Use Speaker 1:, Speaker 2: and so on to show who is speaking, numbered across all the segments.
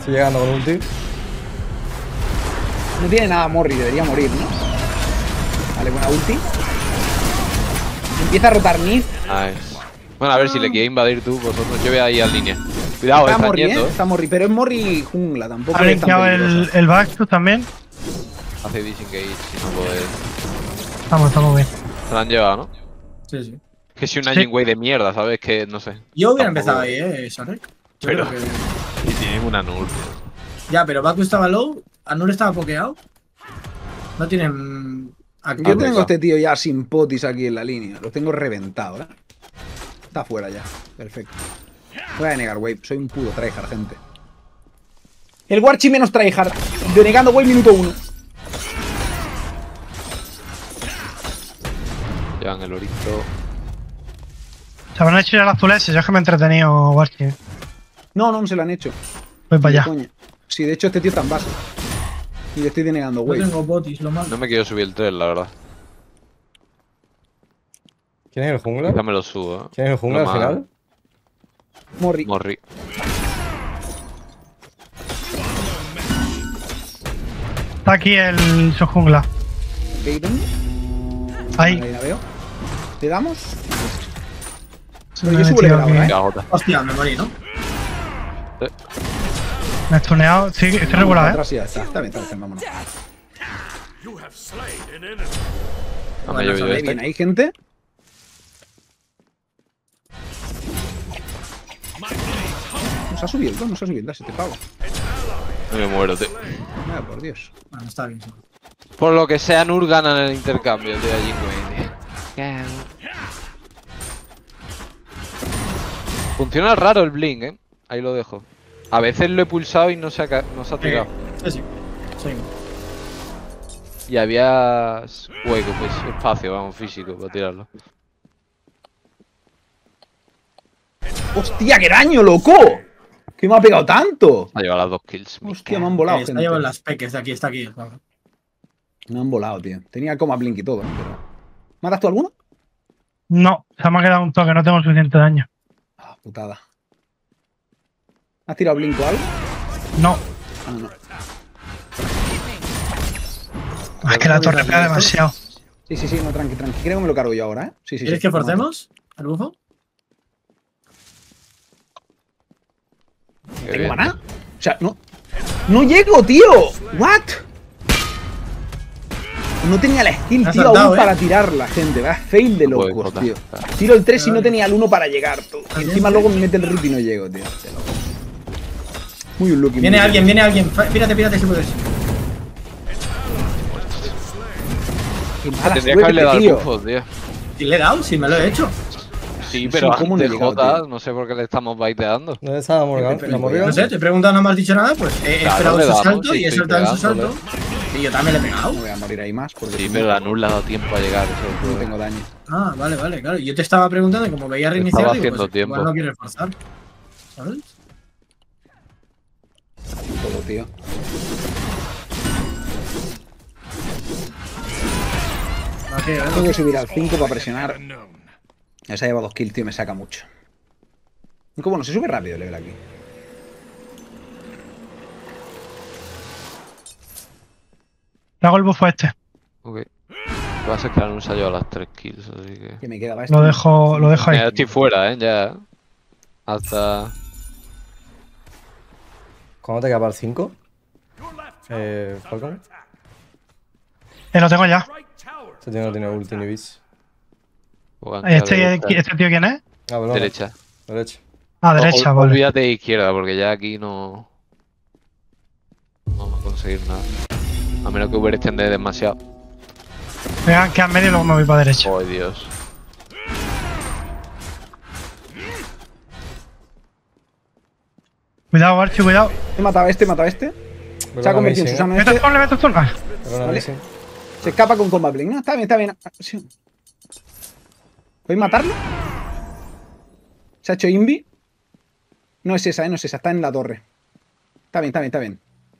Speaker 1: Estoy llegando con ulti.
Speaker 2: No tiene nada Morri, debería morir, ¿no? Vale, buena ulti. Empieza a rotar Nid.
Speaker 3: Nice. Bueno, a ver si le quieres invadir tú, vosotros. Yo voy ahí al línea. Cuidado,
Speaker 2: Está
Speaker 3: están
Speaker 2: Morri,
Speaker 3: yendo,
Speaker 2: Está Morri, pero es Morri jungla, tampoco
Speaker 4: Ha
Speaker 2: es tan
Speaker 4: limpiado
Speaker 2: peligrosa.
Speaker 4: el Baxtus también.
Speaker 3: Hace disengage si no puede.
Speaker 4: Estamos bien.
Speaker 3: Se la han llevado, ¿no?
Speaker 5: Sí, sí.
Speaker 3: Que si una
Speaker 4: Sí.
Speaker 3: Jingwei de mierda, ¿sabes? Que no sé.
Speaker 5: Yo hubiera
Speaker 3: Tampoco-
Speaker 5: empezado ahí, Sonic. Yo
Speaker 3: Pero-
Speaker 5: creo que-
Speaker 3: Y tienen una null.
Speaker 5: Ya, pero Baku estaba low, Anur estaba pokeado. No tienen.
Speaker 2: Yo tengo a este tío ya sin potis aquí en la línea. Lo tengo reventado, ¿eh? Está fuera ya. Perfecto. Voy a denegar wave. Soy un puro tryhard, gente. El Warchi menos tryhard. Denegando wave minuto 1.
Speaker 3: Llevan el orito.
Speaker 4: Se van a hecho ya las azules. Yo es que me he entretenido, Warchi.
Speaker 2: No se lo han hecho.
Speaker 4: Voy para
Speaker 2: Ni de
Speaker 4: allá.
Speaker 2: coña. Sí, de hecho este tío está en base. Y le estoy denegando
Speaker 5: No
Speaker 2: wave.
Speaker 5: tengo botis, lo malo.
Speaker 3: No me quiero subir el 3, la verdad.
Speaker 1: ¿Quién es el jungla?
Speaker 3: Quizá me lo subo, ¿eh?
Speaker 1: ¿Quién es el jungla al
Speaker 3: No,
Speaker 1: final?
Speaker 2: Morri.
Speaker 3: Morri.
Speaker 4: Está aquí el su jungla.
Speaker 2: Gaiden.
Speaker 4: Ahí.
Speaker 2: Ahí la veo. ¿Le damos?
Speaker 4: Se
Speaker 2: Pero
Speaker 4: me
Speaker 2: yo
Speaker 4: he
Speaker 2: subo
Speaker 4: metido
Speaker 2: level
Speaker 4: aquí.
Speaker 2: ahora, ¿eh?
Speaker 3: Cagota.
Speaker 5: Hostia, me morí, ¿no?
Speaker 4: Me he stuneado. Sí, estoy regular,
Speaker 2: Atrás y ya está. Está bien, vámonos.
Speaker 3: No me llovido
Speaker 2: Ahí bien,
Speaker 3: este.
Speaker 2: ahí, gente. Nos ha subido el dash este pavo.
Speaker 3: No me muero, tío.
Speaker 2: Mira, por Dios.
Speaker 5: Bueno, está bien.
Speaker 3: Por lo que sea, Nur gana en el intercambio, tío, a Jingwei, tío. Funciona raro el blink, Ahí lo dejo. A veces lo he pulsado y no se ha tirado.
Speaker 5: Sí, sí. Seguimos.
Speaker 3: Y había hueco, pues espacio, vamos, físico para tirarlo.
Speaker 2: ¡Hostia, qué daño, loco! ¿Qué me ha pegado tanto?
Speaker 3: Ha llevado las 2 kills.
Speaker 2: Hostia, me han volado,
Speaker 5: Está
Speaker 2: gente.
Speaker 5: llevando las peques de aquí, está aquí.
Speaker 2: Me han volado, tío. Tenía coma blink y todo, pero... ¿Matas tú alguno?
Speaker 4: No, se me ha quedado un toque. No tengo suficiente daño.
Speaker 2: Ah, putada. ¿Has tirado blink o algo?
Speaker 4: No.
Speaker 2: Ah, no.
Speaker 4: Es que la torre pega demasiado.
Speaker 2: Sí, no, tranqui. Creo que me lo cargo yo ahora, ¿eh? Sí.
Speaker 5: ¿Quieres que forcemos al bufo?
Speaker 3: Qué
Speaker 2: ¿Tengo
Speaker 3: bien.
Speaker 2: maná? O sea, no... ¡No llego, tío! ¿What? No tenía la skill,
Speaker 5: Me ha
Speaker 2: tío,
Speaker 5: saltado,
Speaker 2: aún
Speaker 5: ¿eh?
Speaker 2: para tirarla, gente. Va, fail de
Speaker 3: No puede
Speaker 2: locos,
Speaker 3: cortar.
Speaker 2: tío. Tiro el 3 y no tenía el 1 para llegar, tú. Y encima luego me mete el rip y no llego, tío. Qué loco. Muy unlucky.
Speaker 5: Viene
Speaker 2: muy
Speaker 5: alguien, viene alguien. Pírate si puedes.
Speaker 2: Qué mala
Speaker 3: Tendría que haberle dado
Speaker 2: suerte,
Speaker 3: el
Speaker 2: tío.
Speaker 3: buffo, tío.
Speaker 5: Si le he dado, si me lo he hecho.
Speaker 3: Sí,
Speaker 2: No
Speaker 3: pero
Speaker 2: sé cómo no he
Speaker 3: antes
Speaker 2: llegado,
Speaker 3: Jota,
Speaker 2: tío.
Speaker 3: no sé por qué le estamos baiteando.
Speaker 1: ¿Dónde está la Morgan?
Speaker 2: Pero
Speaker 1: ¿La Morgan?
Speaker 5: No sé, te he preguntado, no me has dicho nada, pues he
Speaker 3: Claro,
Speaker 5: esperado
Speaker 3: le
Speaker 5: su
Speaker 3: damos,
Speaker 5: salto
Speaker 3: sí,
Speaker 5: y he
Speaker 3: estoy
Speaker 5: soltado en su salto.
Speaker 3: pegándole.
Speaker 5: Y yo también le he pegado.
Speaker 2: No voy a morir ahí más porque
Speaker 3: Sí,
Speaker 2: si
Speaker 3: pero
Speaker 2: no,
Speaker 3: la Nur le ha dado tiempo a llegar. Eso es el
Speaker 2: no
Speaker 3: problema.
Speaker 2: tengo daño.
Speaker 5: Ah, vale, claro. Yo te estaba preguntando y como veía reiniciar,
Speaker 3: Estaba
Speaker 5: digo,
Speaker 3: haciendo
Speaker 5: pues
Speaker 3: tiempo.
Speaker 5: igual no quieres forzar. ¿Sabes?
Speaker 2: Todo, tío. Tengo que subir al 5 para presionar. Ya se ha llevado 2 kills, tío, me saca mucho. Aunque bueno, se sube rápido el level aquí.
Speaker 4: Le hago el buffo a este.
Speaker 3: Ok. Va a ser que han ensayado a las 3 kills, así que.
Speaker 2: Que me quedaba esto.
Speaker 4: Lo dejo ahí.
Speaker 3: Ya estoy fuera, ya. Hasta.
Speaker 1: ¿Cuándo te queda para el 5? Falcon.
Speaker 4: Lo tengo ya.
Speaker 1: Este tío no tiene ulti ni bis.
Speaker 4: ¿Este tío quién es?
Speaker 1: Ah, perdón.
Speaker 3: Derecha.
Speaker 1: Derecha.
Speaker 4: Ah, derecha, vale.
Speaker 3: Olvídate de izquierda, porque ya aquí no. No vamos a conseguir nada. A menos que Uber extende demasiado.
Speaker 4: Venga, queda en medio y luego me voy para derecha.
Speaker 3: Oh, Dios.
Speaker 4: Cuidado, Archie, cuidado.
Speaker 2: He matado a este, Se ha convertido en Susano
Speaker 4: Meto
Speaker 2: este.
Speaker 4: stun, le meto stun. Ah,
Speaker 2: Vale. Se escapa con combat blink. No, está bien. Sí. ¿Podéis matarlo? Se ha hecho invi. No es esa, no es esa. Está en la torre. Está bien.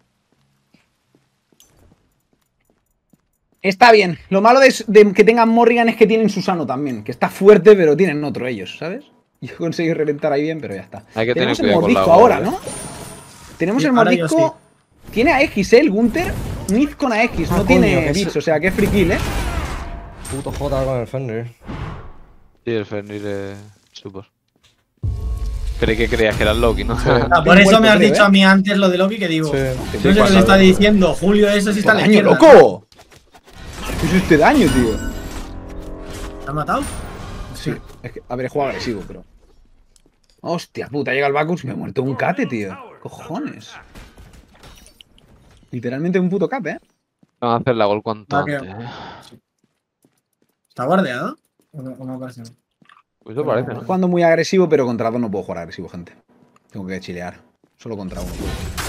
Speaker 2: Está bien. Lo malo de que tengan Morrigan es que tienen Susano también. Que está fuerte, pero tienen otro ellos, ¿sabes? Yo he conseguido reventar ahí bien, pero ya está.
Speaker 3: Hay que tener
Speaker 2: Tenemos el
Speaker 3: cuidado con la
Speaker 2: mordisco ahora,
Speaker 3: bola,
Speaker 2: ¿no? Tenemos
Speaker 5: Sí,
Speaker 2: el
Speaker 5: ahora yo
Speaker 2: mordisco. Tiene AX, el Gunther. Nid con AX, no
Speaker 1: coño,
Speaker 2: tiene
Speaker 1: que
Speaker 2: bits,
Speaker 1: es-
Speaker 2: o sea que es free kill,
Speaker 1: Puto J con el Fenrir.
Speaker 3: Sí, el Fenrir es super. Creí que creías que era el Loki, ¿no?
Speaker 5: Ah, por
Speaker 2: Estoy
Speaker 5: eso me has
Speaker 2: muerto,
Speaker 5: dicho
Speaker 2: creo,
Speaker 5: a mí antes lo de Loki que digo.
Speaker 1: Sí.
Speaker 5: No sé qué le está diciendo Julio, eso sí está a la
Speaker 2: ¡Daño,
Speaker 5: izquierda.
Speaker 2: loco! ¿Qué es este daño, tío?
Speaker 5: ¿Te ha matado?
Speaker 2: Sí, es que, a ver, he jugado agresivo, pero. Hostia puta, llega el Bacchus y me he muerto un cate, tío. Cojones. Literalmente un puto cate,
Speaker 3: Vamos a hacer la gol cuanto
Speaker 5: Va, que-
Speaker 3: antes.
Speaker 5: ¿Está guardeado? ¿O no parece?
Speaker 3: Pues eso parece, ¿no?
Speaker 2: Jugando muy agresivo, pero contra dos no puedo jugar agresivo, gente. Tengo que chilear. Solo contra uno.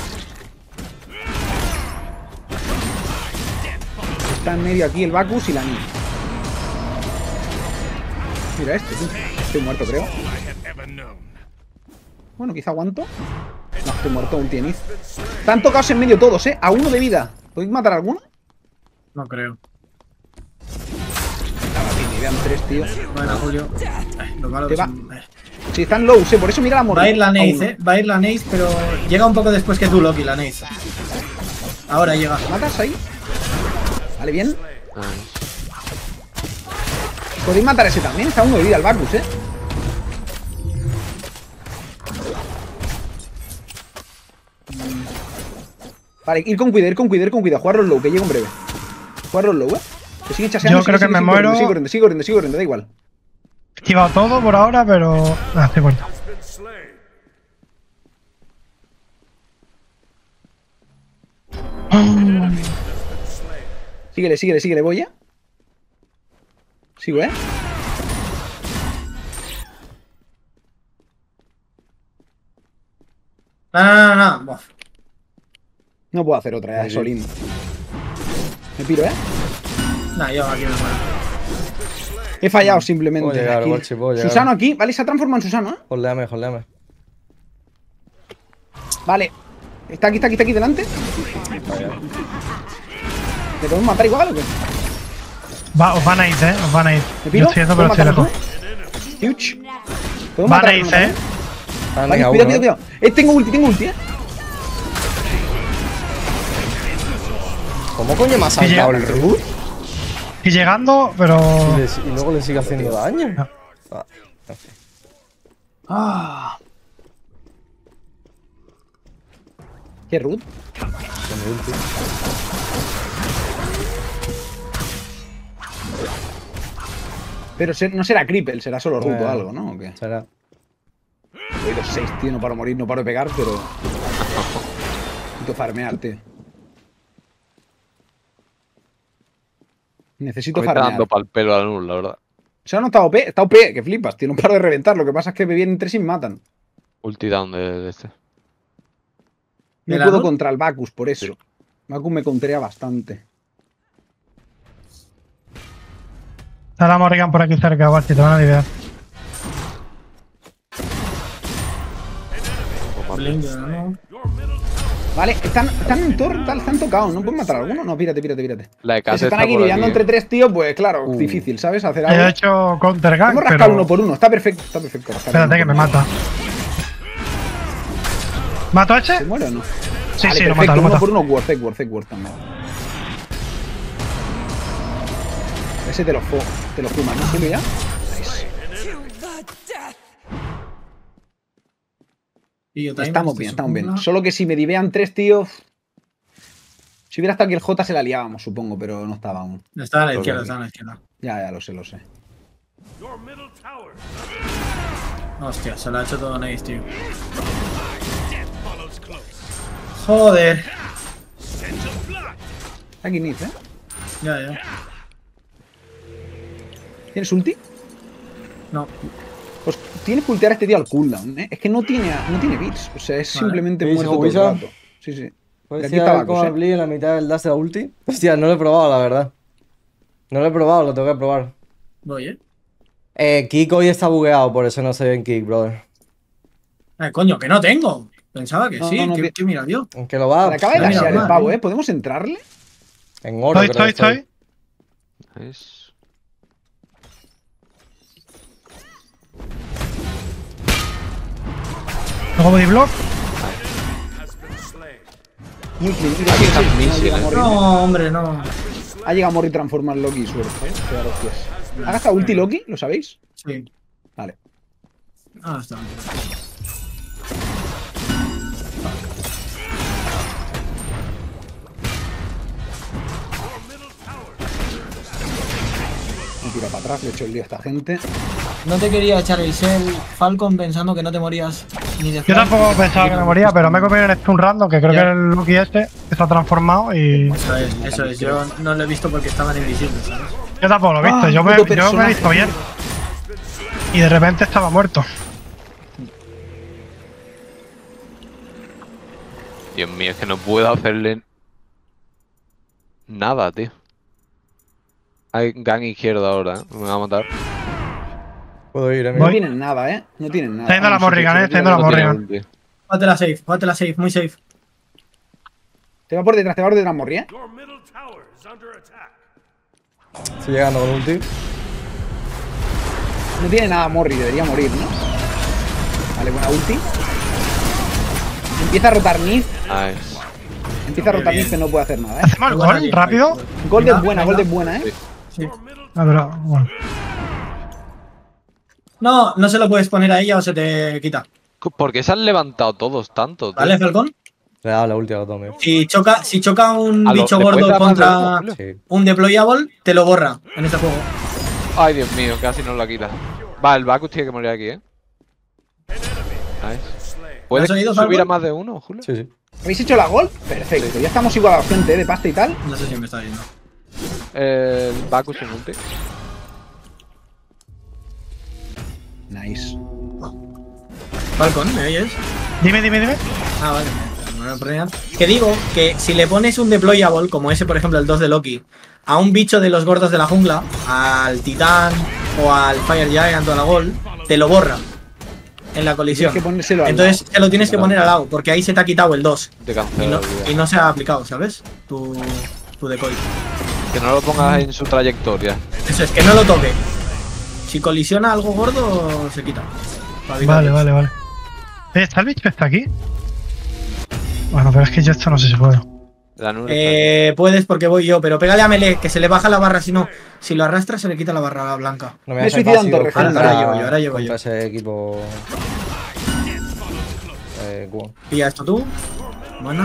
Speaker 2: Está en medio aquí el Bacchus y la Nid. Mira este, tío. Estoy muerto, creo. Bueno, quizá aguanto. No, estoy muerto, un tienis. Están tocados en medio todos, A uno de vida. ¿Podéis matar a alguno?
Speaker 5: No creo.
Speaker 2: Me vean tres, tío.
Speaker 5: Bueno, Julio. Lo malo
Speaker 2: Te
Speaker 5: que
Speaker 2: va.
Speaker 5: son-
Speaker 2: Sí, están low, por eso mira la
Speaker 5: Va a ir la
Speaker 2: a
Speaker 5: Nace,
Speaker 2: uno.
Speaker 5: Va a ir la Nace, pero llega un poco después que tú, Loki, la Nace. Ahora llega.
Speaker 2: ¿Matas ahí? Vale, bien.
Speaker 3: Ah,
Speaker 2: Podéis matar a ese también. Está uno de vida el Bacchus, Vale, ir con cuidado. Jugarlos low, que llega en breve. Jugarlos low, Que sigue chaseando.
Speaker 4: Yo creo que me muero.
Speaker 2: Sigue corriendo, da igual.
Speaker 4: He esquivado todo por ahora, pero. Ah, estoy muerto.
Speaker 2: Síguele, voy, Sigo,
Speaker 5: No. Buah.
Speaker 2: No puedo hacer otra, es Solín. Me piro,
Speaker 5: Nah, yo aquí me muero.
Speaker 2: He fallado simplemente.
Speaker 1: Puedo llegar,
Speaker 2: Aquí.
Speaker 1: Guachi, puedo llegar.
Speaker 2: Susano aquí, vale, se ha transformado en Susano,
Speaker 1: Holdeame.
Speaker 2: Vale. Está aquí delante. ¿Le podemos matar igual o qué?
Speaker 4: Os van a ir, os van a ir.
Speaker 2: ¿Me piro?
Speaker 4: Yo estoy haciendo, pero estoy lejos.
Speaker 2: Huge. ¿Podemos
Speaker 4: Van a
Speaker 2: matar
Speaker 4: ir,
Speaker 2: ¿no?
Speaker 1: Ah,
Speaker 2: Vale,
Speaker 1: venga,
Speaker 2: cuidado,
Speaker 1: uno,
Speaker 2: cuidado. Tengo ulti,
Speaker 1: ¿Cómo coño me ha saltado el root?
Speaker 4: Y llegando, pero.
Speaker 1: Y luego le sigue haciendo daño.
Speaker 4: No.
Speaker 1: Ah, en fin.
Speaker 2: Ah. ¿Qué root?
Speaker 1: Con mi ulti.
Speaker 2: Pero no será Cripple, será solo root o
Speaker 1: Bueno.
Speaker 2: algo, ¿no? ¿O qué?
Speaker 1: Será.
Speaker 2: He ido 6, tío, no paro de morir, no paro de pegar, pero. Necesito farmear, tío. Necesito
Speaker 3: me está
Speaker 2: farmear.
Speaker 3: dando pa'l pelo a la Nul, la verdad.
Speaker 2: Se ha notado OP, está OP, que flipas, tío, no paro de reventar. Lo que pasa es que me vienen tres y me matan.
Speaker 3: Ulti down de este.
Speaker 2: No
Speaker 5: ¿De la
Speaker 2: puedo
Speaker 5: Nul?
Speaker 2: contra el Bacchus, por eso. Bacchus me contrea bastante.
Speaker 4: Está la Morrigan por aquí cerca, Guachi, te van a liberar.
Speaker 5: Blink, ¿no?
Speaker 2: Vale, están en torre, están tocados. ¿No pueden matar a alguno? No, pírate.
Speaker 3: La de
Speaker 2: Que
Speaker 3: casa
Speaker 2: se están
Speaker 3: está
Speaker 2: aquí
Speaker 3: por
Speaker 2: lidiando
Speaker 3: aquí,
Speaker 2: entre tres tíos, pues claro, difícil, ¿sabes? Hacer
Speaker 4: He
Speaker 2: algo.
Speaker 4: hecho counter gang,
Speaker 2: Hemos rascado
Speaker 4: pero.
Speaker 2: uno por uno, está perfecto, rascar
Speaker 4: Espérate
Speaker 2: uno
Speaker 4: que me
Speaker 2: por uno.
Speaker 4: mata. ¿Mato a ese?
Speaker 2: ¿Se muere o no?
Speaker 4: Sí,
Speaker 2: Vale,
Speaker 4: sí, lo
Speaker 2: perfecto,
Speaker 4: mata, lo
Speaker 2: uno
Speaker 4: mata.
Speaker 2: por uno, worth también. Ese te lo fumas, ¿no? ¿Julio ya? Nice.
Speaker 5: Y yo también
Speaker 2: Estamos
Speaker 5: estoy
Speaker 2: bien, estamos bien.
Speaker 5: segunda.
Speaker 2: Solo que si me divean tres tíos. Si hubiera estado aquí el J se la liábamos, supongo, pero no estaba aún.
Speaker 5: Está a la izquierda, está a la izquierda.
Speaker 2: Ya, lo sé.
Speaker 5: Hostia, se lo ha hecho todo Nace, tío. Joder.
Speaker 2: Aquí Nid,
Speaker 5: Ya.
Speaker 2: ¿Tienes ulti?
Speaker 5: No.
Speaker 2: Pues tienes que ultear a este tío al cooldown, Es que no tiene bits. O sea, es
Speaker 5: Vale.
Speaker 2: simplemente
Speaker 1: ¿Veis,
Speaker 2: muerto todo el
Speaker 1: Wisa?
Speaker 2: rato. Sí.
Speaker 1: Pues
Speaker 2: Y aquí
Speaker 1: decía
Speaker 2: está
Speaker 1: cómo
Speaker 2: Bacchus,
Speaker 1: abrí en la mitad del dash de la ulti. Hostia, no lo he probado, la verdad. No lo he probado, lo tengo que probar.
Speaker 5: Voy,
Speaker 1: Kick hoy está bugueado, por eso no se ve en Kick, brother.
Speaker 5: Coño, que no tengo. Pensaba que
Speaker 2: No,
Speaker 5: sí.
Speaker 2: no,
Speaker 5: ¿Qué mira yo?
Speaker 1: Aunque lo va
Speaker 2: Le acaba de
Speaker 5: mira,
Speaker 2: dashear el
Speaker 5: mal,
Speaker 2: pavo, ¿Podemos entrarle?
Speaker 1: en oro. creo que
Speaker 4: Estoy.
Speaker 3: Es...
Speaker 4: Luego body block.
Speaker 2: Muy clean.
Speaker 3: Aquí está
Speaker 2: No
Speaker 3: Misil,
Speaker 2: llega Morri.
Speaker 5: No, hombre, no.
Speaker 2: Ha llegado Morri a transformar Loki y suerte. Qué hostias. ¿Ha gastado ulti Loki? ¿Lo sabéis?
Speaker 5: Sí.
Speaker 2: Vale.
Speaker 5: Ah, está bien.
Speaker 2: Me tira para atrás, le echo el lío a esta gente.
Speaker 5: No te quería echar el Shell Falcon pensando que no te morías ni de
Speaker 4: Yo
Speaker 5: flash.
Speaker 4: tampoco pensaba que me moría, pero me he comido en stun random, que creo
Speaker 5: Ya.
Speaker 4: que el Loki este está transformado y.
Speaker 5: Eso es. Yo no lo he visto porque estaban invisibles, ¿sabes?
Speaker 4: Yo tampoco lo he visto,
Speaker 2: Ah,
Speaker 4: yo me
Speaker 2: puto
Speaker 4: he
Speaker 2: personaje,
Speaker 4: visto bien. Y de repente estaba muerto.
Speaker 3: Dios mío, es que no puedo hacerle nada, tío. Hay gang izquierdo ahora, ¿eh? Me va a matar.
Speaker 1: Puedo ir,
Speaker 2: No
Speaker 1: amigo.
Speaker 2: tienen nada, ¿eh? No tienen nada.
Speaker 4: Está yendo la Morrigan, está yendo la
Speaker 3: No tiene
Speaker 4: Morrigan.
Speaker 3: ulti.
Speaker 5: Jugátela safe, muy safe.
Speaker 2: Te va por detrás, Morri, ¿eh?
Speaker 1: Estoy llegando con ulti.
Speaker 2: No tiene nada Morri, debería morir, ¿no? Vale, buena ulti. Empieza a rotar Nid.
Speaker 3: Nice.
Speaker 2: Empieza a rotar Nid, que no puede hacer nada, ¿eh?
Speaker 4: ¿Hacemos el gol rápido?
Speaker 2: Gold
Speaker 5: Venga,
Speaker 2: es buena,
Speaker 5: venga.
Speaker 2: Gold es buena, ¿eh?
Speaker 5: Sí.
Speaker 4: Ah, pero bueno.
Speaker 5: No se lo puedes poner a ella o se te quita.
Speaker 3: ¿Por qué se han levantado todos tanto, tío?
Speaker 5: ¿Vale, Falcón?
Speaker 1: Le he dado la ulti a botón, amigo.
Speaker 5: Si choca un
Speaker 3: A lo-
Speaker 5: bicho
Speaker 3: ¿le puedes
Speaker 5: gordo
Speaker 3: dar más de uno,
Speaker 5: contra
Speaker 3: Julio?
Speaker 1: Sí.
Speaker 5: un deployable, te lo borra en este juego.
Speaker 3: Ay, Dios mío, casi nos la quita. Va, el Bacchus tiene que morir aquí, ¿eh? Nice. ¿Puedes
Speaker 5: ¿Has oído,
Speaker 3: subir a
Speaker 5: Falcon?
Speaker 3: más de uno, Julio?
Speaker 1: Sí, sí.
Speaker 2: ¿Habéis hecho la Gold? Perfecto, ya estamos igual a la gente, ¿eh? De pasta y tal.
Speaker 5: No sé si me está viendo.
Speaker 3: El Bacchus sin ulti.
Speaker 2: Nice.
Speaker 5: Falcon, ¿me oyes?
Speaker 4: Dime.
Speaker 5: Ah, vale. No me ponía. Que digo que si le pones un deployable, como ese por ejemplo el 2 de Loki, a un bicho de los gordos de la jungla, al titán o al Fire Giant o a la Gol, te lo borra en la colisión.
Speaker 2: Tienes que ponérselo al
Speaker 5: Entonces
Speaker 2: lado.
Speaker 5: te lo tienes que poner al lado, porque ahí se te ha quitado el 2
Speaker 3: Te
Speaker 5: y
Speaker 3: cancela
Speaker 5: no,
Speaker 3: el día.
Speaker 5: y no se ha aplicado, ¿sabes? Tu decoy.
Speaker 3: Que no lo pongas en su trayectoria.
Speaker 5: Eso es, que no lo toque. Si colisiona algo gordo, se quita. Para evitar
Speaker 4: Vale. ¿Está el bicho que está aquí? Bueno, pero es que yo esto no sé si puedo.
Speaker 3: La nube
Speaker 5: Puedes porque voy yo, pero pégale a Melee, que se le baja la barra, si no, si lo arrastra se le quita la barra blanca.
Speaker 1: No
Speaker 2: Me he
Speaker 1: hagas
Speaker 2: suicidado en
Speaker 1: vacío
Speaker 2: Torrejón.
Speaker 5: Ahora llevo
Speaker 1: contra
Speaker 5: yo.
Speaker 1: ese equipo. Cubo.
Speaker 5: Pilla esto tú. Bueno.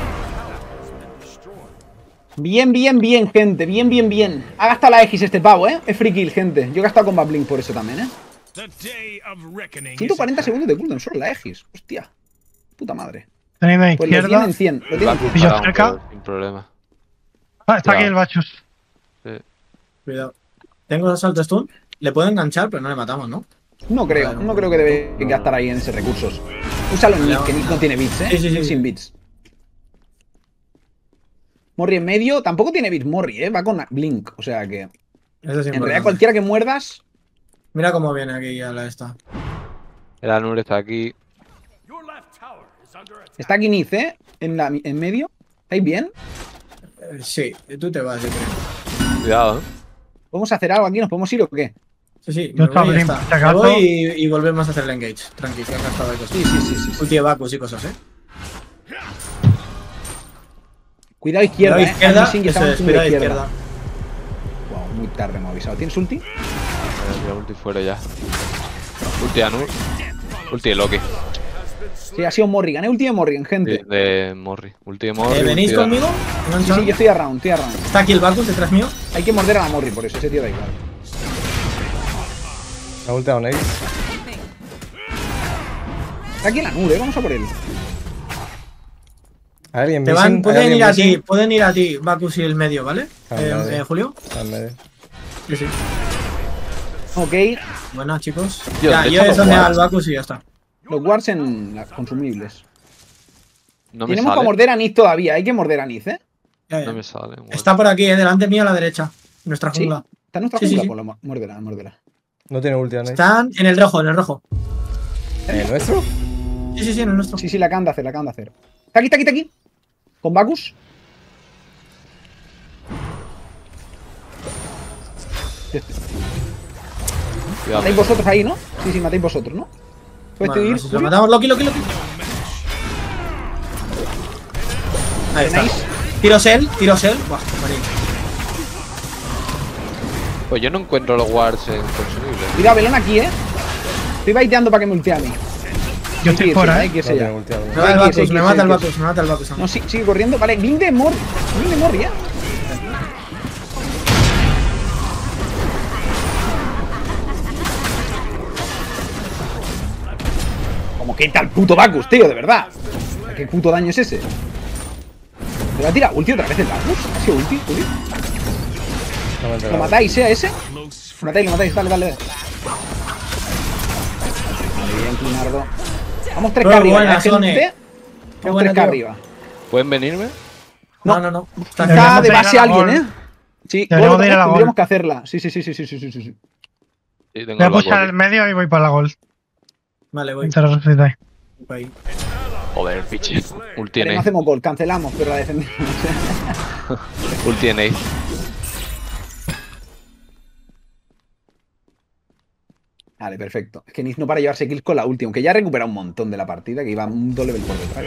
Speaker 2: Bien, gente. Bien. Ha gastado la X este pavo, ¿eh? Es free kill, gente. Yo he gastado con Blink por eso también, ¿eh? 140 segundos de cooldown solo la X. Hostia. Puta madre.
Speaker 4: Teniendo a
Speaker 2: Pues lo
Speaker 4: izquierda.
Speaker 2: tienen 100. Lo
Speaker 3: El
Speaker 2: tienen
Speaker 3: Bacchus
Speaker 2: 100.
Speaker 4: Y yo
Speaker 3: para un
Speaker 4: cerca.
Speaker 3: gol, sin problema.
Speaker 4: Ah, está aquí
Speaker 3: Cuidado.
Speaker 4: el Bachus.
Speaker 5: Cuidado. Tengo asalto stun. Le puedo enganchar, pero no le matamos, ¿no?
Speaker 2: No creo que debe gastar ahí en ese recursos. Úsalo en Nick, que Nick no tiene bits, ¿eh?
Speaker 5: Sí.
Speaker 2: Nick sin bits. Morri en medio. Tampoco tiene bits Morri, ¿eh? Va con Blink. O sea que...
Speaker 5: Eso es
Speaker 2: En realidad
Speaker 5: importante.
Speaker 2: cualquiera que muerdas...
Speaker 5: Mira cómo viene aquí a la esta.
Speaker 3: El nube está aquí.
Speaker 2: Está aquí Nick, ¿eh? En medio. ¿Estáis bien?
Speaker 5: Sí, tú te vas, yo creo.
Speaker 3: Cuidado, ¿eh?
Speaker 2: ¿Podemos hacer algo aquí? ¿Nos podemos ir o qué?
Speaker 5: Sí,
Speaker 4: Yo
Speaker 5: me voy,
Speaker 4: también,
Speaker 5: ya
Speaker 4: por si
Speaker 5: está. Me
Speaker 4: acaso.
Speaker 5: voy y volvemos a hacer el engage. Tranqui, que han gastado ahí cosas.
Speaker 2: Sí.
Speaker 5: Ulti de Bacchus y cosas,
Speaker 2: Cuidado izquierda,
Speaker 5: Cuidado izquierda,
Speaker 2: Estamos sin que
Speaker 5: eso
Speaker 2: estamos
Speaker 5: es,
Speaker 2: en
Speaker 5: cuidado
Speaker 2: izquierda.
Speaker 5: izquierda.
Speaker 2: Wow, muy tarde me ha avisado. ¿Tienes ulti?
Speaker 3: La ulti fuera ya. Ulti Anur. Ulti de Loki.
Speaker 2: Sí, ha sido Morrigan. Ulti de Morrigan, gente.
Speaker 3: De Morri. Ulti de Morri.
Speaker 5: ¿Venís
Speaker 3: ulti de
Speaker 5: conmigo?
Speaker 3: Anur.
Speaker 2: Sí, yo estoy a round,
Speaker 5: Está aquí el Bacchus detrás mío.
Speaker 2: Hay que morder a la Morri por eso, ese tío da igual.
Speaker 1: La ulti a un ace.
Speaker 2: Está aquí en la nube, vamos a por él.
Speaker 1: ¿Hay alguien
Speaker 5: Te
Speaker 1: missing?
Speaker 5: van,
Speaker 1: ¿Hay
Speaker 5: pueden
Speaker 1: alguien
Speaker 5: ir a ti,
Speaker 1: missing?
Speaker 5: pueden ir a ti, Bacchus y el medio, ¿vale?
Speaker 1: Ah, vale.
Speaker 5: Julio.
Speaker 1: Está en medio.
Speaker 5: Sí.
Speaker 2: Ok,
Speaker 5: Bueno, chicos.
Speaker 3: Yo,
Speaker 5: Ya,
Speaker 3: de
Speaker 5: yo
Speaker 3: hecho,
Speaker 5: he
Speaker 3: los
Speaker 5: sondeado
Speaker 3: wards.
Speaker 5: al Bacchus y ya está.
Speaker 2: los wards en las consumibles.
Speaker 3: No me
Speaker 2: Tenemos que
Speaker 3: sale.
Speaker 2: morder a Niz todavía, hay que morder a Niz, ¿eh?
Speaker 5: Ya.
Speaker 3: No me sale.
Speaker 5: Está por aquí, delante mío a la derecha. Nuestra
Speaker 2: Sí.
Speaker 5: jungla.
Speaker 2: Está en nuestra
Speaker 5: Sí, sí,
Speaker 2: jungla,
Speaker 5: sí.
Speaker 2: pues muérdela, muérdela.
Speaker 1: No tiene ulti a ace.
Speaker 5: Están en el rojo, en el rojo.
Speaker 1: ¿El nuestro?
Speaker 5: Sí, en el nuestro.
Speaker 2: Sí, la acaban de hacer, Está aquí. Con Bacchus.
Speaker 3: Cuidado.
Speaker 2: Matáis vosotros ahí, ¿no? Sí, matáis vosotros, ¿no? ¿Puedes
Speaker 5: Bueno,
Speaker 2: ir?
Speaker 5: no sé si lo matamos. Loki. Ahí está.
Speaker 2: ¿Tenéis?
Speaker 5: Tiro Cell. Buah, bonito.
Speaker 3: Pues yo no encuentro los wards consumibles.
Speaker 2: Cuidado, Belón aquí, Estoy baiteando para que me ultee a mí.
Speaker 4: Yo estoy fuera,
Speaker 2: Hay que irse ya.
Speaker 5: Me va el Bacchus, me mata el Bacchus, me mata el Bacchus.
Speaker 2: No, sí, sigue corriendo. Vale, Blink de Morri. Blink de Morri, Como que tal puto Bacchus, tío, de verdad. ¿Qué puto daño es ese? ¿Me va a tirar ulti otra vez el Bacchus? ¿Ha sido ulti? ¿Ulti? ¿Lo matáis, a ese? Lo matáis, dale. Vale, bien, Clinardo. Vamos 3K arriba,
Speaker 5: buena,
Speaker 2: gente.
Speaker 5: Qué
Speaker 2: Vamos
Speaker 5: buena,
Speaker 2: 3K
Speaker 5: tío.
Speaker 2: arriba.
Speaker 3: ¿Pueden venirme?
Speaker 5: No.
Speaker 2: Está de base alguien, Sí,
Speaker 4: Deberíamos
Speaker 2: gol,
Speaker 4: de ir a la
Speaker 2: tendríamos
Speaker 4: gol.
Speaker 2: que hacerla. Sí.
Speaker 3: Sí, tengo
Speaker 4: Voy a
Speaker 3: el
Speaker 4: pushar
Speaker 3: backup.
Speaker 4: el medio y voy para la gol.
Speaker 5: Vale, voy.
Speaker 4: Mientras resucitáis.
Speaker 5: Ahí.
Speaker 3: Joder, piche. Ulti en
Speaker 2: Vale, no
Speaker 3: ace.
Speaker 2: hacemos gol, cancelamos, pero la defendemos.
Speaker 3: Ulti en ace.
Speaker 2: Vale, perfecto. Es que Niz no para llevarse kills con la ulti, aunque ya ha recuperado un montón de la partida, que iba un 2 level por detrás.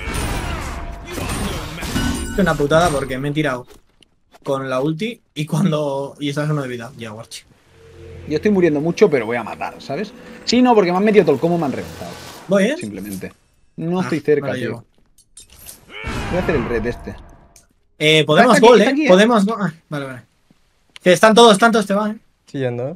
Speaker 5: Es una putada porque me he tirado con la ulti y cuando. Y esta es uno de vida. Ya, Warchi.
Speaker 2: Yo estoy muriendo mucho, pero voy a matar, ¿sabes? Sí, no, porque me han metido todo el combo, me han reventado.
Speaker 5: Voy, ¿eh?
Speaker 2: Simplemente. No estoy cerca,
Speaker 5: me lo
Speaker 2: tío.
Speaker 5: llevo.
Speaker 2: Voy a hacer el red este.
Speaker 5: Podemos
Speaker 2: Está aquí,
Speaker 5: gol,
Speaker 2: está aquí,
Speaker 5: Podemos gol. Ah, vale. Que están todos, te van,
Speaker 1: Siguiendo,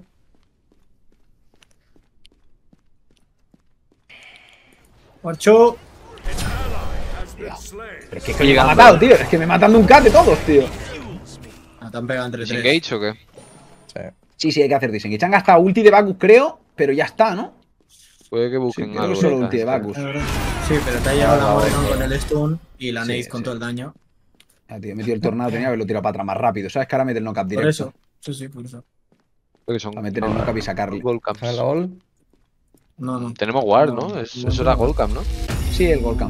Speaker 5: Warchu.
Speaker 2: Pero es que me ha matado, tío. Es que me matan de un cate todos, tío.
Speaker 5: Ah, te han pegado entre tres.
Speaker 3: ¿Disengage o qué?
Speaker 2: Sí, hay que hacer disengage. Han gastado ulti de Bacchus, creo, pero ya está, ¿no?
Speaker 3: Puede que
Speaker 2: Sí,
Speaker 3: busquen
Speaker 2: creo que
Speaker 3: algo.
Speaker 2: solo
Speaker 3: ¿eh?
Speaker 2: ulti de Bacchus.
Speaker 5: Es verdad. Sí, pero te ha llegado la Morenon con el stun y la Naze con todo el daño.
Speaker 2: Ah, tío, he metido el tornado, tenía que haberlo tirado para atrás más rápido. ¿Sabes? Que ahora mete el knock-up directo.
Speaker 5: Por eso. Sí, por eso.
Speaker 3: Creo que son
Speaker 2: Para meter el knock-up y sacarle.
Speaker 3: gold camps.
Speaker 1: ¿En la gol?
Speaker 5: No.
Speaker 3: Tenemos ward, ¿no?
Speaker 5: No,
Speaker 3: Eso era gold camp, ¿no?
Speaker 2: Sí, el Golcam.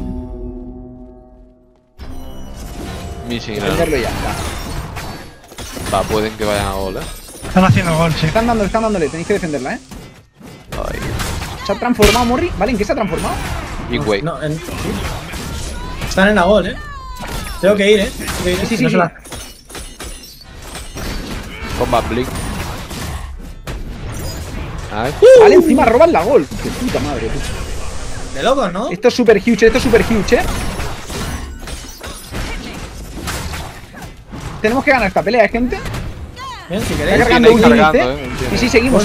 Speaker 3: Missing,
Speaker 2: Hay que hacerlo ya está.
Speaker 3: Va, pueden que vayan a gol,
Speaker 4: Están haciendo gol, sí.
Speaker 2: Están dándole, tenéis que defenderla, ¿eh?
Speaker 3: Ay.
Speaker 2: ¿Se ha transformado, Morri? ¿Vale? ¿En qué se ha transformado?
Speaker 3: Big way.
Speaker 5: No, sí. Están en la gol, Tengo que ir,
Speaker 2: Sí,
Speaker 5: No se la-
Speaker 3: Combat blink. Nice.
Speaker 2: Vale, encima roban la gol. Qué puta madre, tú.
Speaker 5: De locos, ¿no?
Speaker 2: Esto es super huge, Tenemos que ganar esta pelea, gente.
Speaker 5: Bien, si
Speaker 2: Está
Speaker 5: queréis.
Speaker 2: cargando
Speaker 3: Tiene
Speaker 2: ulti,
Speaker 3: que ir
Speaker 2: dice.
Speaker 3: cargando, entiendo.
Speaker 2: Sí, seguimos.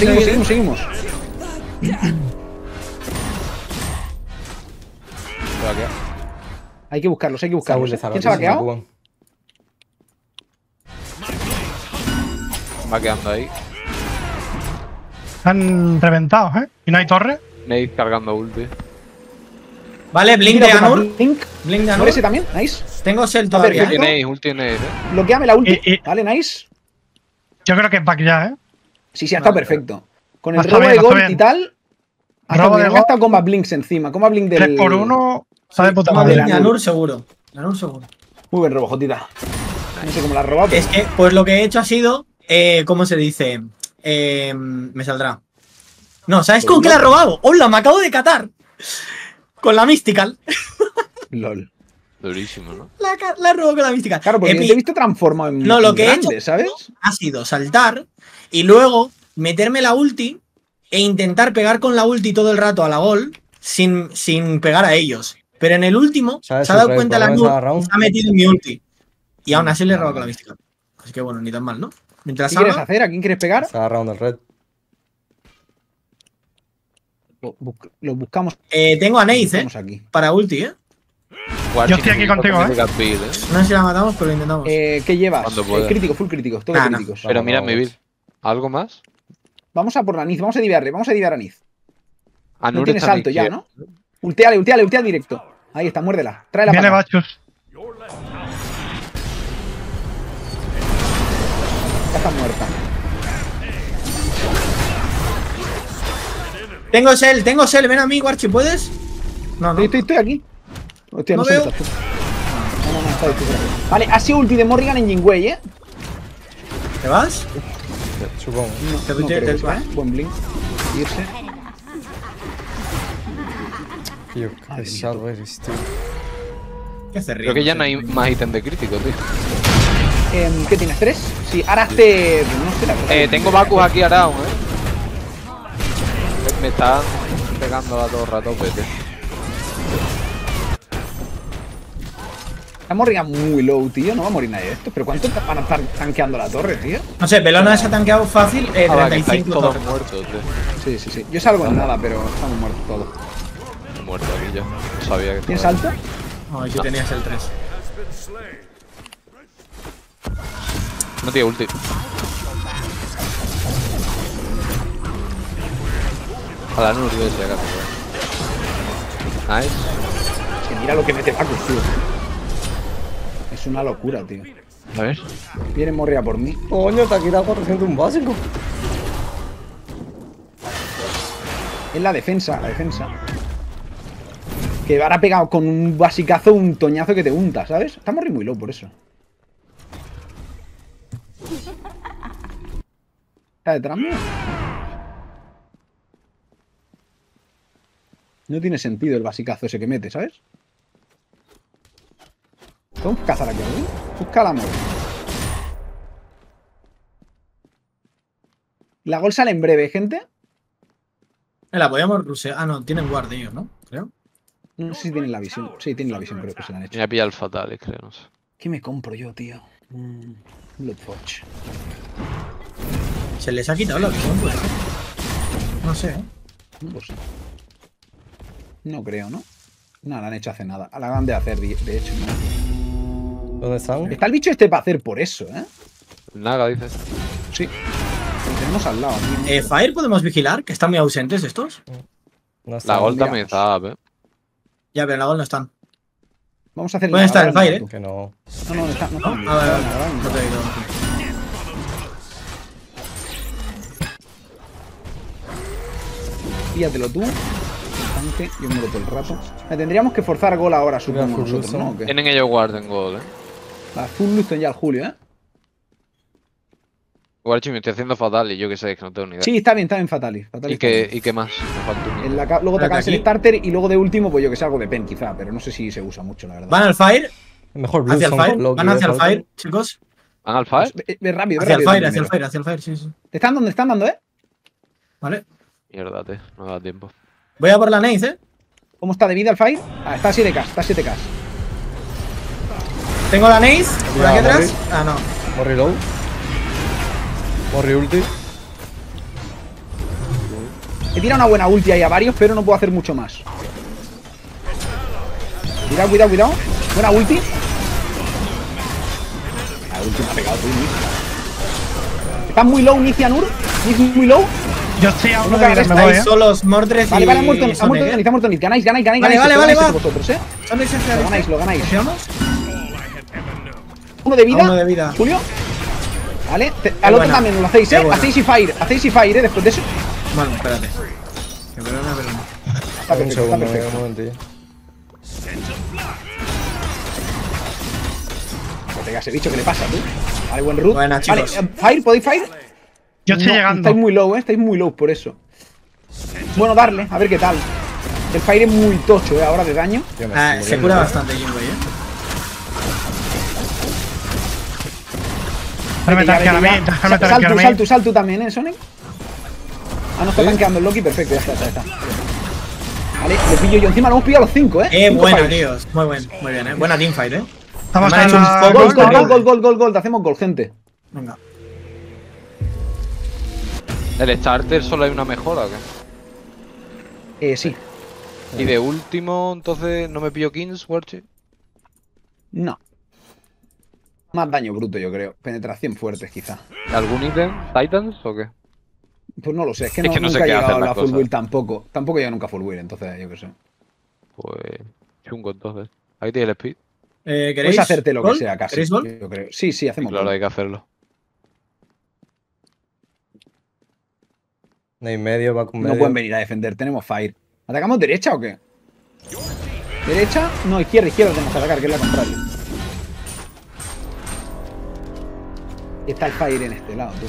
Speaker 3: Se va a quedar.
Speaker 2: Hay que buscarlos.
Speaker 1: Saúl de Zara,
Speaker 2: ¿Quién se ha
Speaker 1: tío,
Speaker 2: vaqueado?
Speaker 1: Cuban.
Speaker 3: Va quedando ahí.
Speaker 4: Están reventados, ¿eh? Y no hay torre.
Speaker 3: Nate cargando ulti.
Speaker 5: Vale, Blink
Speaker 2: Mira,
Speaker 5: de
Speaker 2: toma,
Speaker 5: Anur.
Speaker 2: Blink.
Speaker 5: Blink de
Speaker 2: ¿No
Speaker 5: Anur.
Speaker 2: ese también? Nice.
Speaker 5: Tengo Shell
Speaker 2: Está
Speaker 5: todavía.
Speaker 2: perfecto.
Speaker 3: Ulti en Nate,
Speaker 2: Bloqueame la ulti.
Speaker 4: Y-
Speaker 2: Vale, nice.
Speaker 4: Yo creo que es back ya, ¿eh?
Speaker 2: Sí, ha estado perfecto. Con el
Speaker 4: Está
Speaker 2: robo
Speaker 4: bien,
Speaker 2: de
Speaker 4: está
Speaker 2: Gold
Speaker 4: bien.
Speaker 2: y tal.
Speaker 4: Robo de
Speaker 2: Han
Speaker 4: Gold.
Speaker 2: gastado Combat Blinks encima. Combat Blink del.
Speaker 4: 3 por 1. Está de puta
Speaker 5: Toma
Speaker 2: Madre.
Speaker 5: Blink de
Speaker 4: madre.
Speaker 5: Anur seguro. Anur seguro.
Speaker 2: Muy buen robo, Jotita. No sé cómo la has robado, pero.
Speaker 5: Es que, pues lo que he hecho ha sido. ¿Cómo se dice? Me saldrá. No, ¿sabes con qué la he robado? ¡Hola! Me acabo de catar. Con la Mystical.
Speaker 2: LOL.
Speaker 3: Durísimo, ¿no?
Speaker 5: La he robado con la Mystical.
Speaker 2: Claro, porque yo te he visto transformado en.
Speaker 5: No, lo que he
Speaker 2: grande,
Speaker 5: hecho
Speaker 2: ¿sabes?
Speaker 5: ha sido saltar y luego meterme la ulti e intentar pegar con la ulti todo el rato a la gol sin pegar a ellos. Pero en el último
Speaker 1: ¿Sabes?
Speaker 5: se ha dado
Speaker 1: El
Speaker 5: cuenta la
Speaker 1: problema es
Speaker 5: Nur
Speaker 1: a round.
Speaker 5: y se ha metido en mi ulti. Y aún así le he robado con la Mystical. Así que bueno, ni tan mal, ¿no? Mientras
Speaker 2: ¿Qué quieres
Speaker 5: salga,
Speaker 2: hacer? ¿A quién quieres pegar?
Speaker 1: Se ha agarrado el red.
Speaker 2: Lo buscamos.
Speaker 5: tengo a Naze,
Speaker 2: Estamos aquí.
Speaker 5: para ulti,
Speaker 4: Yo estoy aquí contigo,
Speaker 5: No sé si la matamos, pero lo intentamos.
Speaker 2: ¿Qué llevas?
Speaker 3: Cuando puedas.
Speaker 2: Crítico, full críticos. Todo
Speaker 5: Ah, no.
Speaker 2: críticos.
Speaker 3: Pero mira
Speaker 1: Vamos.
Speaker 3: mi build. ¿Algo más?
Speaker 2: Vamos a por la Niz. Vamos a diviarle. Vamos a diviar a Niz. No
Speaker 3: Anur
Speaker 2: tiene
Speaker 3: está a mi
Speaker 2: salto ya,
Speaker 3: izquierda.
Speaker 2: ¿no? Ulteale directo. Ahí está, muérdela. Tráela
Speaker 4: Viene
Speaker 2: para acá.
Speaker 4: Bachus.
Speaker 2: Ya está muerta.
Speaker 5: Tengo Shell, ven a mí, Warchi, ¿puedes? No, no.
Speaker 2: Estoy aquí. Hostia,
Speaker 5: No
Speaker 2: no sé
Speaker 5: veo.
Speaker 2: dónde estás tú. No, está ahí, Vale, ha sido ulti de Morrigan en Jingwei, ¿eh?
Speaker 5: ¿Te vas?
Speaker 1: Supongo.
Speaker 2: No,
Speaker 5: Te-
Speaker 2: no
Speaker 5: te-
Speaker 2: creo
Speaker 5: te-
Speaker 2: que sea, ¿eh? Buen blink. Irse.
Speaker 1: Tío, qué pesado eres, tío.
Speaker 5: ¿Qué hace
Speaker 3: Creo que ya no hay más ítem de crítico, tío.
Speaker 2: ¿Qué tienes? ¿3? Sí, ahora hazte... No sé la verdad.
Speaker 3: Tengo Bacus aquí around, Me están pegando a todo rato, vete.
Speaker 2: La morrina muy low, tío. No va a morir nadie de esto. ¿Pero cuánto van a estar tanqueando la torre, tío?
Speaker 5: No sé, Belona se ha tanqueado fácil
Speaker 3: Que estáis
Speaker 5: 35
Speaker 3: todos
Speaker 5: torres.
Speaker 3: muertos, tío.
Speaker 2: Sí. Yo salgo en nada, pero estamos muertos todos.
Speaker 3: He muerto aquí yo. No sabía que
Speaker 2: ¿Tienes
Speaker 3: estaba.
Speaker 2: alto?
Speaker 5: No, tú tenías el 3.
Speaker 3: No tiene ulti. A la Nur, de ese acaso. Nice.
Speaker 2: Es que mira lo que mete Bacus, tío. Es una locura, tío.
Speaker 3: A ver.
Speaker 2: Viene Morria por mí.
Speaker 1: Coño, te ha quitado 400 un básico.
Speaker 2: Es la defensa, Que ahora ha pegado con un basicazo, un toñazo que te unta, ¿sabes? Está Morri muy low por eso. ¿Está detrás mío? No tiene sentido el basicazo ese que mete, ¿sabes? ¿Podemos cazar aquí algo? Busca la Morri. La gol sale en breve, gente.
Speaker 5: La podíamos rusear. Ah, no, tienen guard ellos, ¿no? Creo.
Speaker 2: No sé si tienen la visión. Sí, tienen la visión, creo que se la han hecho.
Speaker 3: Me ha pillado el Fatalis, creo, no sé.
Speaker 2: ¿Qué me compro yo, tío? Bloodforge.
Speaker 5: Se les ha quitado la visión, puede ser. No sé,
Speaker 2: No lo sé. No creo, ¿no? No, la han hecho hace nada. La acaban de hacer, de hecho. ¿no?
Speaker 1: ¿Dónde están?
Speaker 2: Está el bicho este para hacer por eso, ¿eh?
Speaker 3: Naga, dices.
Speaker 2: Sí. Lo tenemos al lado. Aquí, ¿no?
Speaker 5: Fire podemos vigilar, que están muy ausentes estos.
Speaker 1: No está.
Speaker 3: La Gol
Speaker 2: miramos.
Speaker 3: también está,
Speaker 5: Ya, pero en la gol no están.
Speaker 2: Vamos a hacer
Speaker 5: ¿Dónde está el
Speaker 2: Nagaran,
Speaker 5: Fire,
Speaker 2: tú.
Speaker 1: Que no.
Speaker 2: No está. No,
Speaker 5: ¿No? Ah, vale, vale. No te he oído.
Speaker 2: Píllatelo tú. Tanque, yo muero todo el rato. Tendríamos que forzar gol ahora, supongo
Speaker 1: Full
Speaker 2: nosotros,
Speaker 1: Luson.
Speaker 2: ¿no? ¿O qué?
Speaker 3: Tienen ellos guard en Gol,
Speaker 2: La full Luton ya al Julio, ¿eh?
Speaker 3: Igual, me estoy haciendo Fatalis, yo que sé, que no tengo ni idea.
Speaker 2: Sí, está bien Fatalis. Fatalis está bien.
Speaker 3: ¿Y qué más? Me falta un
Speaker 2: En la luego te
Speaker 5: Espérate,
Speaker 2: acabas el
Speaker 5: aquí.
Speaker 2: starter y luego de último, pues yo que sé, algo de pen quizá, pero no sé si se usa mucho, la verdad.
Speaker 5: Van al Fire,
Speaker 1: Mejor Blue
Speaker 5: hacia el
Speaker 1: Zone
Speaker 5: Fire.
Speaker 1: con Loki
Speaker 5: Van
Speaker 1: de
Speaker 5: hacia el
Speaker 1: Falcon.
Speaker 5: Fire, chicos.
Speaker 3: ¿Van al Fire?
Speaker 2: Ve rápido, ve
Speaker 5: Hacia el
Speaker 2: rápido.
Speaker 5: Fire, hacia el
Speaker 2: primero.
Speaker 5: Fire, hacia el Fire, sí, sí.
Speaker 2: ¿Te están dando, eh?
Speaker 5: Vale.
Speaker 3: Mierda, no da tiempo.
Speaker 5: Voy a por la Naze,
Speaker 2: ¿Cómo está de vida el Fire? Ah, está a 7K, está a 7K.
Speaker 5: Tengo la Naze, por aquí
Speaker 1: Ya,
Speaker 5: atrás.
Speaker 1: Morri.
Speaker 5: Ah, no.
Speaker 1: Morri low. Morri ulti.
Speaker 2: He tirado una buena ulti ahí a varios, pero no puedo hacer mucho más. Cuidado. Buena ulti. La ulti me ha pegado tú, Nick. Está muy low, Nick Nur. Nick muy low.
Speaker 4: Yo estoy a uno
Speaker 2: ¿Cómo
Speaker 4: de
Speaker 2: que
Speaker 4: vida, me voy,
Speaker 5: Estáis
Speaker 4: ¿eh?
Speaker 5: solos Mordred
Speaker 2: Vale,
Speaker 5: y
Speaker 2: ha muerto Nick,
Speaker 5: Sonic,
Speaker 2: ha muerto Nick. Ganáis.
Speaker 5: Vale,
Speaker 2: que
Speaker 5: vale,
Speaker 2: ganáis
Speaker 5: va.
Speaker 2: vosotros, ¿eh?
Speaker 5: Sonic se
Speaker 2: Lo ganáis, lo ganáis.
Speaker 5: ¿Confiamos?
Speaker 2: Uno de vida.
Speaker 5: Uno de vida.
Speaker 2: Julio. Vale, al otro
Speaker 5: buena.
Speaker 2: también lo hacéis,
Speaker 5: Qué
Speaker 2: ¿eh?
Speaker 5: buena.
Speaker 2: Hacéis y fire, después de eso.
Speaker 5: Bueno, espérate. Que Belona.
Speaker 2: Está
Speaker 1: Un
Speaker 2: perfecto, está
Speaker 1: segundo,
Speaker 2: perfecto.
Speaker 1: un momentillo.
Speaker 2: Que pega ese bicho, ¿qué le pasa, tú? Vale, buen root.
Speaker 5: Buena,
Speaker 2: Vale,
Speaker 5: chicos.
Speaker 2: fire, ¿podéis fire?
Speaker 4: Yo estoy
Speaker 2: No,
Speaker 4: llegando.
Speaker 2: Estáis muy low, estáis muy low por eso. Bueno, darle, a ver qué tal. El fire es muy tocho, ahora de daño.
Speaker 1: Yo me
Speaker 5: Ah,
Speaker 1: estoy
Speaker 5: se
Speaker 1: muriendo,
Speaker 5: cura
Speaker 1: ¿eh?
Speaker 5: bastante Jinwei,
Speaker 4: Déjame tanquear a mí, déjame tanquear a mí.
Speaker 2: Sal tú también, ¿eh, Sonic? Ah, no está tanqueando el Loki, perfecto, ya está. Vale, lo pillo yo. Encima lo hemos pillado a los 5, ¿eh? Cinco
Speaker 5: bueno,
Speaker 2: fires.
Speaker 5: tíos. Muy bien, Buena teamfight,
Speaker 4: Estamos
Speaker 5: Me han
Speaker 4: en
Speaker 5: hecho un
Speaker 4: la...
Speaker 5: poco-
Speaker 2: Gol. Hacemos gol, gente.
Speaker 5: Venga.
Speaker 3: ¿El starter solo hay una mejora o qué?
Speaker 2: Sí.
Speaker 3: Y de último, entonces, ¿no me pillo Kings, Warchi?
Speaker 2: No. Más daño bruto, yo creo. Penetración fuerte, quizá.
Speaker 3: ¿Algún ítem? ¿Titans o qué?
Speaker 2: Pues no lo sé, es que,
Speaker 3: Es que no sé
Speaker 2: nunca he
Speaker 3: qué
Speaker 2: llegado
Speaker 3: hacen
Speaker 2: a la
Speaker 3: las
Speaker 2: full
Speaker 3: cosas.
Speaker 2: build tampoco. Tampoco he llegado nunca a full build, entonces yo qué sé.
Speaker 3: Pues chungo entonces. Ahí tiene el speed.
Speaker 5: ¿Queréis
Speaker 2: Puedes hacerte lo que
Speaker 5: gol?
Speaker 2: sea, casi.
Speaker 5: ¿Queréis gol?
Speaker 2: Yo creo. Sí,
Speaker 3: Y
Speaker 2: hacemos
Speaker 3: claro,
Speaker 2: gol.
Speaker 3: hay que hacerlo.
Speaker 1: No hay medio, va con
Speaker 2: No
Speaker 1: medio.
Speaker 2: pueden venir a defender, tenemos fire. ¿Atacamos derecha o qué? ¿Derecha? No, izquierda tenemos que atacar, que es la contraria. Y está el fire en este lado, tú.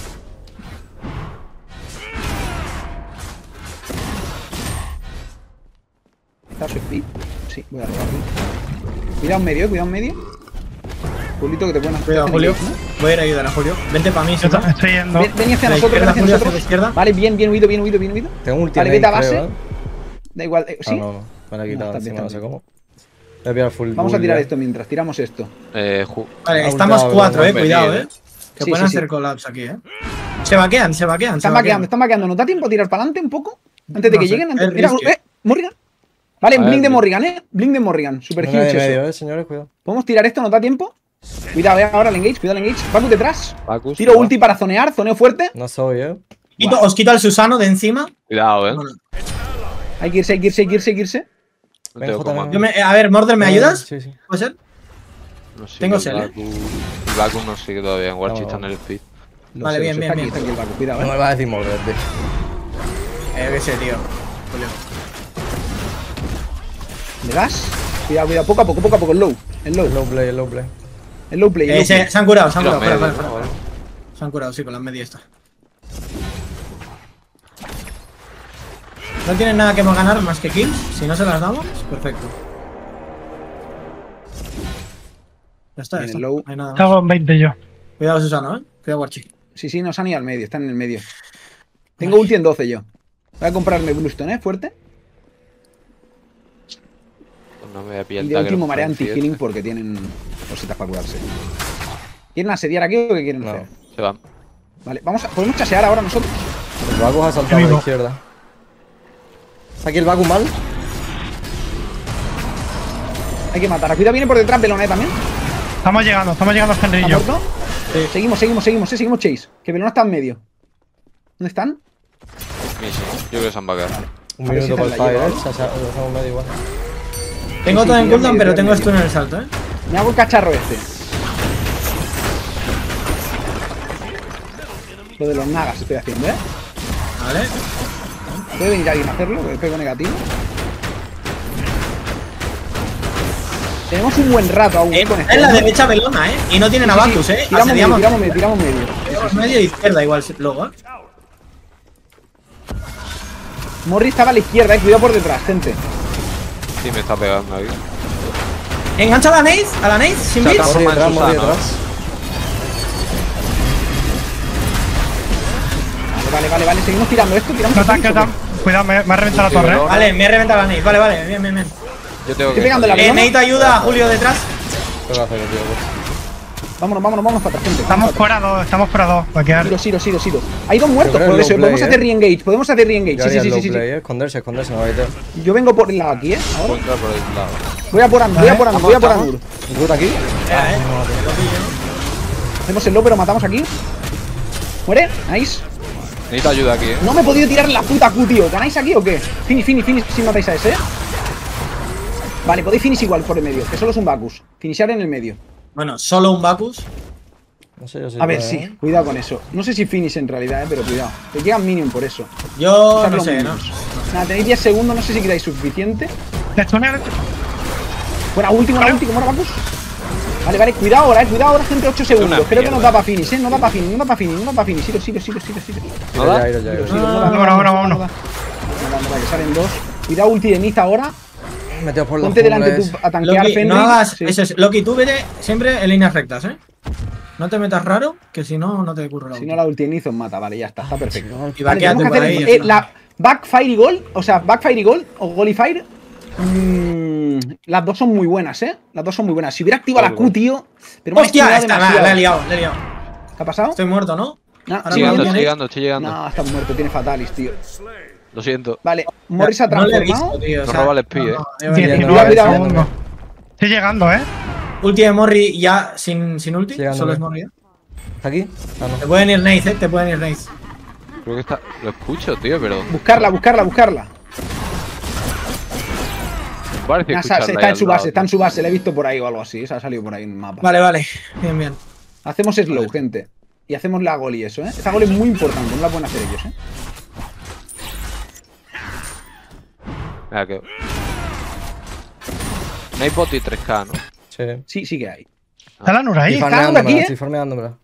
Speaker 2: ¿Está su speed? Sí, voy a robar aquí. Cuidado en medio. Julito, que te pueden hacer.
Speaker 5: Cuidado,
Speaker 2: hacen
Speaker 5: Julio.
Speaker 2: engage, ¿no?
Speaker 5: Voy a ir a ayudar a Julio. Vente para mí, si no.
Speaker 4: Estoy yendo.
Speaker 2: Ven hacia
Speaker 5: La
Speaker 2: nosotros, ven
Speaker 5: izquierda,
Speaker 2: hacia
Speaker 5: Julio, hacia la
Speaker 2: nosotros.
Speaker 5: izquierda.
Speaker 2: Vale, bien huido.
Speaker 1: Tengo un ulti
Speaker 2: Vale,
Speaker 1: en
Speaker 2: vete a
Speaker 1: creo,
Speaker 2: base.
Speaker 1: ¿eh?
Speaker 2: Da igual,
Speaker 1: Ah,
Speaker 2: ¿sí?
Speaker 1: no, me la he quitado
Speaker 2: está
Speaker 1: encima,
Speaker 2: bien,
Speaker 1: no sé
Speaker 2: está
Speaker 1: cómo. Voy a pillar full
Speaker 2: Vamos a
Speaker 1: bull
Speaker 2: tirar
Speaker 1: ya.
Speaker 2: esto mientras, tiramos esto.
Speaker 5: Vale,
Speaker 1: Ah,
Speaker 5: estamos
Speaker 1: ultado,
Speaker 5: 4,
Speaker 1: venga,
Speaker 5: cuidado,
Speaker 3: venid,
Speaker 5: Que
Speaker 2: Sí,
Speaker 5: pueden
Speaker 2: sí,
Speaker 5: hacer
Speaker 2: sí.
Speaker 5: collapse aquí, Se vaquean.
Speaker 2: Están vaqueando. ¿Nos da tiempo a tirar para adelante un poco? Antes de
Speaker 5: No
Speaker 2: que
Speaker 5: sé,
Speaker 2: lleguen.
Speaker 5: es
Speaker 2: Mira,
Speaker 5: risky.
Speaker 2: Morrigan. Vale,
Speaker 3: A ver,
Speaker 2: blink de
Speaker 3: blink.
Speaker 2: Morrigan, Blink de Morrigan. Super
Speaker 1: No hay
Speaker 2: huge
Speaker 1: de
Speaker 2: eso.
Speaker 1: medio, señores, cuidado.
Speaker 2: ¿Podemos tirar esto? ¿Nos da tiempo? Cuidado, ahora el engage, cuidado el engage. Bacus detrás.
Speaker 3: Bacus,
Speaker 2: Tiro
Speaker 3: va.
Speaker 2: ulti para zonear, zoneo fuerte.
Speaker 1: No soy,
Speaker 5: Os quito al Susano de encima.
Speaker 3: Cuidado,
Speaker 5: Bueno,
Speaker 2: Hay que irse.
Speaker 3: No
Speaker 1: Ven,
Speaker 3: tengo
Speaker 1: Jota,
Speaker 3: comando.
Speaker 1: ven.
Speaker 5: a ver, Mordor, ¿me ayudas?
Speaker 1: Sí, sí.
Speaker 5: ¿Puede ser?
Speaker 3: No sigue
Speaker 5: Tengo
Speaker 3: el
Speaker 5: sel, ¿eh?
Speaker 3: Bacus. El Bacus no sigue todavía. En Warchi está en el speed.
Speaker 2: Lo
Speaker 5: Vale,
Speaker 2: sé,
Speaker 5: bien,
Speaker 2: lo sé.
Speaker 5: bien,
Speaker 2: Está aquí,
Speaker 5: bien.
Speaker 2: está aquí el Bacus, cuidado,
Speaker 1: No me va a decir Mordred, tío.
Speaker 5: Qué sé, tío. Julio.
Speaker 2: ¿Le das? Cuidado, poco a poco, el low. El low play.
Speaker 5: Se han curado,
Speaker 3: Tiro
Speaker 5: fuera.
Speaker 3: medio, ¿no?
Speaker 5: Se han curado, sí, con las medias estas. No tienen nada que ganar más que kills. Si no se las damos, perfecto. Ya está,
Speaker 2: Viene
Speaker 5: ya está.
Speaker 2: low.
Speaker 5: No hay nada más.
Speaker 4: Estaba en 20 yo.
Speaker 5: Cuidado, Susano, Cuidado, Warchi.
Speaker 2: Sí, nos han ido al medio, están en el medio. Tengo ulti en 12 yo. Voy a comprarme Bluestone, fuerte.
Speaker 3: Pues no me voy a pillar
Speaker 2: Y
Speaker 3: el
Speaker 2: de
Speaker 3: dagger
Speaker 2: último marea
Speaker 3: frenzy
Speaker 2: anti-healing
Speaker 3: este.
Speaker 2: porque tienen cositas para curarse. ¿Quieren asediar aquí o qué quieren
Speaker 1: No.
Speaker 2: hacer?
Speaker 3: Se van.
Speaker 2: Vale, podemos chasear ahora nosotros.
Speaker 1: El Bacus ha saltado a la
Speaker 4: Vivo.
Speaker 1: izquierda. ¿Está aquí el Bacus mal?
Speaker 2: Hay que matar. Cuidado, viene por detrás Belona también.
Speaker 4: Estamos llegando a
Speaker 2: ¿Está
Speaker 4: Fenrillo.
Speaker 2: muerto? Seguimos Chase. Que Belona está en medio. ¿Dónde están?
Speaker 3: Misi. Yo creo que se han vaqueado.
Speaker 1: Un
Speaker 2: A ver si
Speaker 1: minuto
Speaker 2: te
Speaker 1: por el
Speaker 2: la
Speaker 1: fire,
Speaker 2: llevo.
Speaker 1: lo hacemos medio igual.
Speaker 5: Tengo
Speaker 2: Sí,
Speaker 5: todo en
Speaker 2: tira
Speaker 5: cooldown,
Speaker 2: medio,
Speaker 5: pero
Speaker 2: tira
Speaker 5: tengo
Speaker 2: medio.
Speaker 5: esto en el salto,
Speaker 2: Me hago el cacharro este. Lo de los nagas estoy haciendo,
Speaker 5: Vale.
Speaker 2: Puede venir alguien a hacerlo, que pego negativo. Tenemos un buen rato aún con esto.
Speaker 5: En la derecha Belona, Y no tienen
Speaker 2: Sí, sí,
Speaker 5: abacus,
Speaker 2: sí. Tiramos medio,
Speaker 5: Asediamos.
Speaker 2: tiramos medio.
Speaker 5: Tiramos medio e izquierda igual luego,
Speaker 2: Morri estaba a la izquierda, cuidado por detrás, gente.
Speaker 3: Sí, me está pegando aquí.
Speaker 5: Engancha a la Naze, sin
Speaker 3: Saca.
Speaker 5: bits.
Speaker 1: Morri detrás,
Speaker 3: Susano.
Speaker 1: Morri detrás.
Speaker 2: Vale, seguimos tirando esto, tiramos
Speaker 4: No,
Speaker 2: esto.
Speaker 4: Cuidado, me ha reventado la
Speaker 3: Sí,
Speaker 4: torre.
Speaker 3: pero-
Speaker 5: Vale, me he reventado la Naze. Vale, bien.
Speaker 3: Yo tengo
Speaker 2: Estoy
Speaker 3: que.
Speaker 2: pegando la pelota.
Speaker 5: Necesito ayuda a Julio detrás.
Speaker 1: Tengo que hacerlo, tío. Pues.
Speaker 2: Vámonos para atrás, gente.
Speaker 4: Estamos fuera dos. Vaquear.
Speaker 2: Siro. Hay dos muertos,
Speaker 1: Yo creo
Speaker 2: por
Speaker 1: el
Speaker 2: eso.
Speaker 1: low
Speaker 2: Podemos
Speaker 1: play,
Speaker 2: hacer re-engage.
Speaker 1: Yo haría el low
Speaker 2: Sí.
Speaker 1: play, esconderse, no va a meter.
Speaker 2: Yo vengo por el lado aquí, Ahora.
Speaker 3: Puedo entrar por el lado.
Speaker 2: Voy a por Andur, voy a por Andur.
Speaker 1: ¿Root aquí?
Speaker 2: Hacemos el low, pero matamos aquí. ¿Muere? Nice.
Speaker 3: Necesito ayuda aquí,
Speaker 2: No me he podido tirar la puta Q, tío. ¿Ganáis aquí o qué? Finish si matáis a ese, Vale, podéis finish igual por el medio, que solo es un Bacchus. Finishar en el medio.
Speaker 5: Bueno, solo un Bacchus.
Speaker 1: No sé yo si
Speaker 2: A ver,
Speaker 1: puede,
Speaker 2: sí, cuidado con eso. No sé si finish en realidad, pero cuidado. Te llegan minion por eso.
Speaker 5: Yo
Speaker 2: Usad
Speaker 5: no
Speaker 2: los
Speaker 5: sé, ¿no?
Speaker 2: minions. Nada, tenéis 10 segundos, no sé si quedáis suficiente. Fuera último, ¿cómo era Bacchus? Vale, cuidado ahora, gente, 8 segundos.
Speaker 3: Una
Speaker 2: Creo que nos
Speaker 3: mierda.
Speaker 2: da para finish, No da para finish. Sigo.
Speaker 3: ¿No da?
Speaker 1: Ya, ya.
Speaker 4: Vámonos.
Speaker 2: Nada, que salen dos. Cuidado ulti de Niz ahora.
Speaker 1: Metido por los
Speaker 2: Ponte delante tú
Speaker 1: jungles.
Speaker 2: a tanquear
Speaker 5: Loki,
Speaker 2: Fenrir.
Speaker 5: no hagas.
Speaker 2: Sí.
Speaker 5: Eso es, Loki, tú vete siempre en líneas rectas, No te metas raro, que si no, no te ocurre la
Speaker 2: Si
Speaker 5: ulti.
Speaker 2: no, la ulti de Niz os mata. Vale, ya está perfecto.
Speaker 5: Y
Speaker 2: Vale,
Speaker 5: vaquéate
Speaker 2: tenemos que
Speaker 5: por
Speaker 2: hacer
Speaker 5: ahí.
Speaker 2: la Backfire y Gold, o Gold y Fire. Las dos son muy buenas, Las dos son muy buenas. Si hubiera activado la Q, tío. Pero me ha
Speaker 5: ¡Hostia!
Speaker 2: esquivado
Speaker 5: La he
Speaker 2: demasiado.
Speaker 5: liado.
Speaker 2: ¿Qué ha pasado?
Speaker 5: Estoy muerto, ¿no?
Speaker 2: No,
Speaker 5: Ahora
Speaker 2: sí,
Speaker 5: me
Speaker 3: Estoy
Speaker 5: viene.
Speaker 3: llegando, estoy llegando.
Speaker 2: No, está muerto, tiene Fatalis, tío.
Speaker 3: Lo siento.
Speaker 2: Vale, Morris se ha
Speaker 5: No le he
Speaker 2: transformado.
Speaker 5: visto, tío.
Speaker 3: No roba el speed,
Speaker 5: he venido.
Speaker 4: 19
Speaker 2: cuidado.
Speaker 4: segundos. Estoy llegando,
Speaker 5: Ulti de Morri ya sin ulti.
Speaker 1: Llegando,
Speaker 5: Solo es
Speaker 1: ¿no?
Speaker 5: Morri.
Speaker 1: ¿Está aquí? Ah, no.
Speaker 5: Te pueden ir Naze, Te pueden ir Naze.
Speaker 3: Creo que está. Lo escucho, tío, pero.
Speaker 2: Buscarla.
Speaker 3: Parece
Speaker 2: Nah,
Speaker 3: escucharla
Speaker 2: está
Speaker 3: ahí
Speaker 2: en su
Speaker 3: al
Speaker 2: base,
Speaker 3: lado,
Speaker 2: está en
Speaker 3: tío.
Speaker 2: su base. La he visto por ahí o algo así. Se ha salido por ahí en el mapa.
Speaker 5: Vale. Bien.
Speaker 2: Hacemos slow, gente. Y hacemos la gol y eso, Esta gol es muy importante, no la pueden hacer ellos,
Speaker 3: Mira que. No hay bot y 3K, ¿no?
Speaker 1: Sí.
Speaker 2: Sí que hay.
Speaker 4: ¿Está la Nura ahí?
Speaker 2: Está
Speaker 1: Farmeándomela,
Speaker 2: aquí,
Speaker 1: estoy farmeándomela.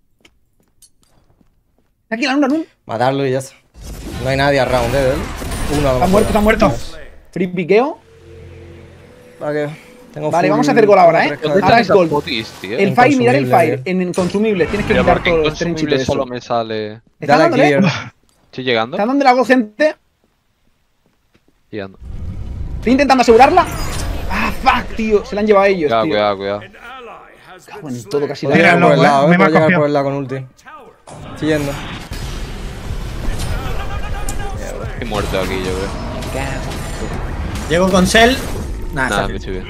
Speaker 2: Aquí la luna,
Speaker 1: Matarlo y ya está. No hay nadie a round de él. Uno a lo
Speaker 2: Está
Speaker 1: mejor.
Speaker 2: muerto. Free piqueo.
Speaker 1: para que tengo
Speaker 2: Vale,
Speaker 1: full-
Speaker 2: vamos a hacer gol ahora,
Speaker 1: tengo
Speaker 2: ¿eh?
Speaker 1: tres
Speaker 3: ¿Dónde
Speaker 1: cartas.
Speaker 2: Ahora
Speaker 3: están
Speaker 2: es
Speaker 3: esas
Speaker 2: gol.
Speaker 3: potis, tío?
Speaker 2: El fire, mirar el
Speaker 1: Inconsumible,
Speaker 2: fire. En consumibles tienes que
Speaker 3: Pero
Speaker 2: quitar
Speaker 3: porque
Speaker 2: todos
Speaker 3: en
Speaker 2: los trenchitos.
Speaker 3: consumibles solo me sale...
Speaker 2: ¿Está
Speaker 1: Dale
Speaker 2: dándole?
Speaker 1: clear.
Speaker 3: ¿Estoy llegando?
Speaker 2: ¿Está dando la gol, gente?
Speaker 3: Llegando.
Speaker 2: Estoy intentando asegurarla. Ah, fuck, tío. Se la han llevado ellos,
Speaker 3: Cuidado,
Speaker 2: tío.
Speaker 3: cuidado, cuidado.
Speaker 2: Cago en todo, casi la
Speaker 1: Puedo llegar
Speaker 4: Mira,
Speaker 1: por el
Speaker 4: no,
Speaker 1: lado,
Speaker 4: me
Speaker 1: puedo
Speaker 4: ha
Speaker 1: llegar
Speaker 4: cogido.
Speaker 1: por el lado con ulti. Estoy yendo.
Speaker 3: Estoy muerto aquí, yo creo.
Speaker 5: Llego con Cell. Nada,
Speaker 3: Nada,
Speaker 5: saque.
Speaker 3: que estoy bien.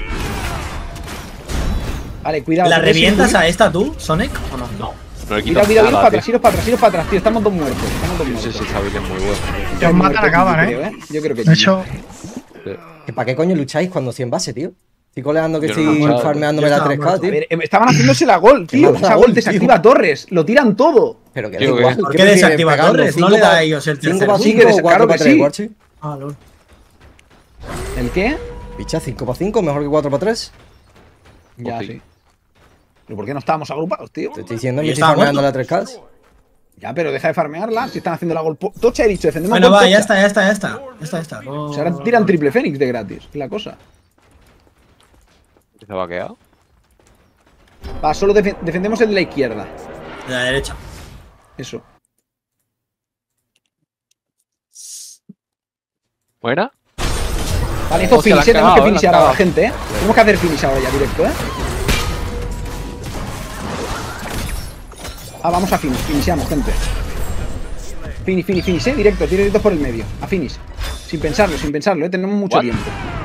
Speaker 2: Vale, cuidado.
Speaker 5: ¿La
Speaker 2: ¿te puedes
Speaker 5: revientas
Speaker 2: ir?
Speaker 5: a esta tú, Sonic? ¿O no?
Speaker 3: No le
Speaker 2: Cuidado,
Speaker 3: quito
Speaker 2: cuidado, iros para
Speaker 3: nada,
Speaker 2: atrás,
Speaker 3: tío.
Speaker 2: iros para atrás, iros para atrás, tío. Estamos dos muertos. Estamos dos
Speaker 3: Sí,
Speaker 2: muertos.
Speaker 3: sí, esa build es muy buena.
Speaker 4: Que os matan, acaban,
Speaker 2: creo,
Speaker 4: ¿eh?
Speaker 2: Yo creo que
Speaker 4: De hecho,
Speaker 1: ¿Que ¿Para qué coño lucháis cuando estoy en base, tío? Estoy coleando que
Speaker 3: Yo no
Speaker 1: estoy
Speaker 3: he luchado,
Speaker 1: farmeándome
Speaker 5: yo
Speaker 1: la
Speaker 5: estaba
Speaker 1: 3K,
Speaker 5: muerto.
Speaker 1: tío.
Speaker 2: A ver, estaban haciéndose la gol,
Speaker 1: Que
Speaker 2: tío.
Speaker 1: mata
Speaker 2: Esa
Speaker 1: la
Speaker 2: gol
Speaker 1: gol,
Speaker 2: desactiva torres. Lo tiran todo.
Speaker 1: Pero que da
Speaker 3: Tío,
Speaker 1: igual.
Speaker 3: ¿qué?
Speaker 5: ¿Por
Speaker 1: ¿qué
Speaker 5: qué
Speaker 1: prefieres,
Speaker 5: desactiva
Speaker 1: pegarlo
Speaker 5: torres? ¿No
Speaker 1: 5
Speaker 5: le da
Speaker 1: pa-
Speaker 5: a ellos el
Speaker 1: 5
Speaker 5: tercer
Speaker 1: para
Speaker 5: boost?
Speaker 1: 5 o
Speaker 2: claro
Speaker 1: 4
Speaker 2: que
Speaker 1: para 3,
Speaker 2: sí.
Speaker 1: guachi?
Speaker 5: Ah, lol.
Speaker 2: ¿El qué?
Speaker 1: Picha, 5 para 5, mejor que 4 para 3.
Speaker 2: Ya,
Speaker 3: sí.
Speaker 2: sí. ¿Pero por qué no estábamos agrupados, tío?
Speaker 1: Te estoy diciendo,
Speaker 5: ¿Y
Speaker 1: me estoy
Speaker 5: estaba
Speaker 1: farmeando la
Speaker 5: muerto?
Speaker 1: 3K.
Speaker 2: Ya, pero deja de farmearla. Si están haciendo la gol. Tocha he dicho, defendemos
Speaker 5: Bueno,
Speaker 2: gol
Speaker 5: va, ya
Speaker 2: tocha.
Speaker 5: está, ya está, ya está. Ya está, ya está.
Speaker 2: O sea, ahora tiran triple Fénix de gratis. Es la cosa.
Speaker 3: ¿Se ha vaqueado?
Speaker 2: Va, solo defendemos el de la izquierda.
Speaker 5: De la derecha.
Speaker 2: Eso.
Speaker 3: ¿Buena?
Speaker 2: Vale, esto
Speaker 3: Hostia, la
Speaker 2: finish,
Speaker 3: han
Speaker 2: tenemos que
Speaker 3: cagado,
Speaker 2: finish
Speaker 3: la han
Speaker 2: ahora,
Speaker 3: cagado.
Speaker 2: gente, Tenemos que hacer finish ahora ya, directo, Vamos a finish, finishamos, gente. Finish, directos por el medio. A finish. Sin pensarlo, tenemos mucho
Speaker 3: What?
Speaker 2: tiempo.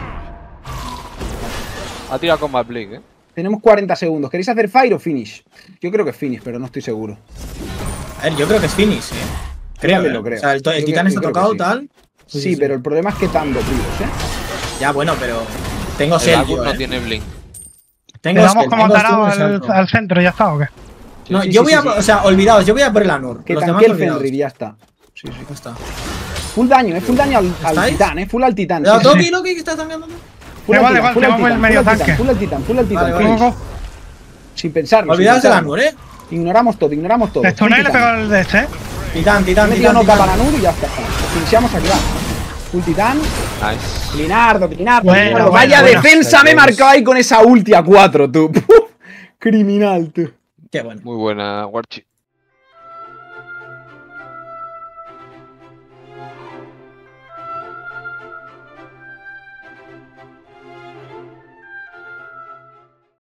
Speaker 3: Ha tirado con más blink,
Speaker 2: Tenemos 40 segundos. ¿Queréis hacer fire o finish? Yo creo que es finish, pero no estoy seguro.
Speaker 5: A ver, yo creo que es finish, Creo,
Speaker 2: Yo también lo creo.
Speaker 5: O sea, el
Speaker 2: Yo
Speaker 5: titán
Speaker 2: creo-
Speaker 5: está
Speaker 2: yo creo que
Speaker 5: tocado,
Speaker 2: sí.
Speaker 5: tal.
Speaker 2: Sí, pero el problema es que tan dopidos,
Speaker 5: Ya, bueno, pero. Tengo
Speaker 3: El
Speaker 5: Cell,
Speaker 3: Agus
Speaker 5: yo,
Speaker 3: no tiene blink.
Speaker 4: ¿le
Speaker 5: Tengo
Speaker 4: damos
Speaker 5: Cell,
Speaker 4: como
Speaker 5: tengo
Speaker 4: tarado
Speaker 5: Stun,
Speaker 4: al,
Speaker 5: exacto.
Speaker 4: al centro y ya está o qué?
Speaker 5: No,
Speaker 2: Sí,
Speaker 5: yo
Speaker 2: sí,
Speaker 5: voy a.
Speaker 2: sí.
Speaker 5: O sea, olvidaos, yo voy a por el Anur.
Speaker 2: Que
Speaker 5: Los
Speaker 2: tanque
Speaker 5: demás
Speaker 2: el
Speaker 5: olvidaos.
Speaker 2: Fenrir, ya está. Sí, sí.
Speaker 5: Ya está.
Speaker 2: Full daño, full daño al
Speaker 5: ¿Estáis?
Speaker 2: titán, full al titán.
Speaker 5: Cuidado,
Speaker 2: Sí, sí.
Speaker 5: Toki, Loki, que estás tanqueando tú.
Speaker 2: Full al
Speaker 4: Vale,
Speaker 2: titán,
Speaker 4: vale,
Speaker 2: full al
Speaker 4: tengo el
Speaker 2: titán,
Speaker 4: medio
Speaker 2: full al titán,
Speaker 4: tanque.
Speaker 2: full al titán, full al titán,
Speaker 5: Vale,
Speaker 2: finish.
Speaker 4: Go, go.
Speaker 2: Sin pensarlo.
Speaker 5: Olvidaos
Speaker 2: sin
Speaker 5: del
Speaker 2: pensarlo.
Speaker 5: Anur,
Speaker 2: Ignoramos todo.
Speaker 4: Esto no le he pegado el de este,
Speaker 5: Titán,
Speaker 2: He metido
Speaker 5: titán.
Speaker 2: nota para Anur y ya está. Finishamos aquí, va. Full titán.
Speaker 3: Nice.
Speaker 2: Linardo.
Speaker 4: Bueno,
Speaker 2: Vaya
Speaker 4: bueno.
Speaker 2: defensa me he marcado ahí con esa ulti a 4, tú. Criminal, tú.
Speaker 5: Qué bueno.
Speaker 3: Muy buena, Warchi.